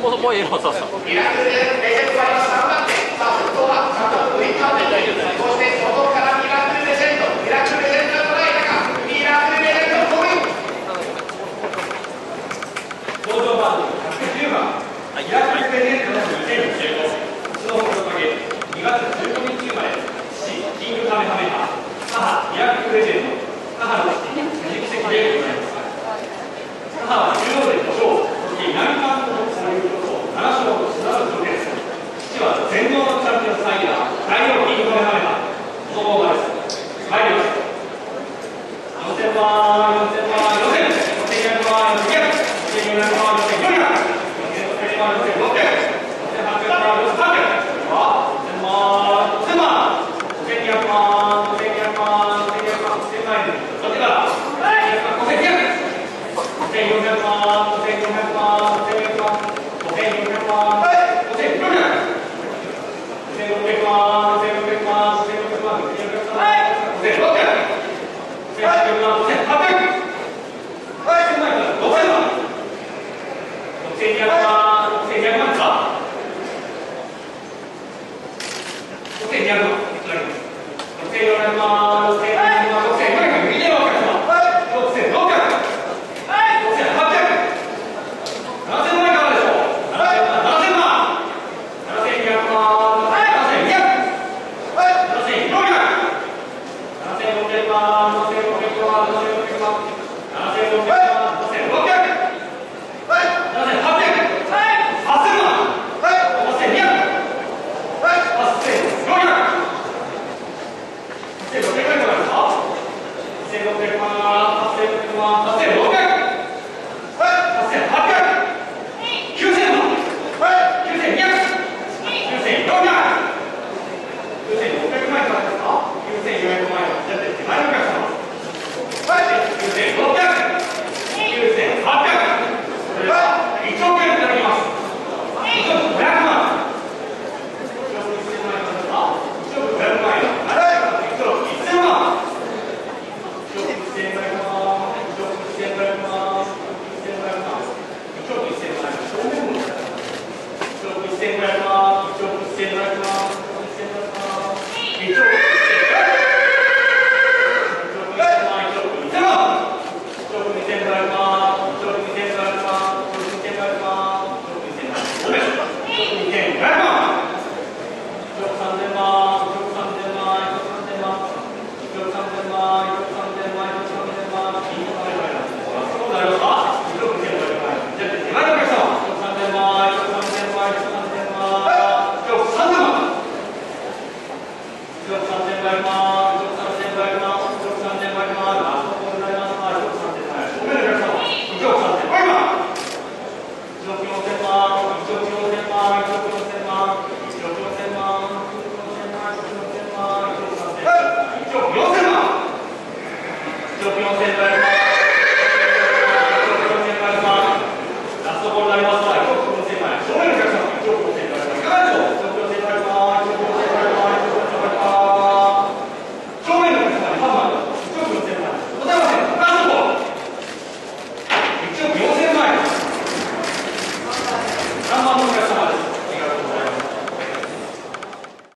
こそこいいの、そうそう。 ミラクルレジェンドは3番手。さあ、本当はちゃんと上に立っている。そして外からミラクルレジェンド、ミラクルレジェンドが捉えたか。ミラクルレジェンドポイント。 登場番号110番。ミラクルレジェンドの2015。スノーボードゲーム2月15日生まれ。父キングカメハメハ。母ミラクルレジェンド。母の父藤木関でございます。母は中央で5勝。南関東ということを7勝とすなる条件です。父は全能のチャンピオンスタイラー、大王キングカメハメハ、そのままです。参ります。4000万、4000万、4000、4200万、4200、4400万、4400、4600万、4600、4800万、4800、5000万、5000万、5200万、5200万、5200万、1000万円、そっちから、5200、5400万、5400万、5400万、5400万、5600万、1600万、1600万、1600万、1600万、5600万、1800万、5800万、1000万円、6000万、6200万、6200万か、6200万、6400万、6400万、6400万、見てるわけですか、6600、4000万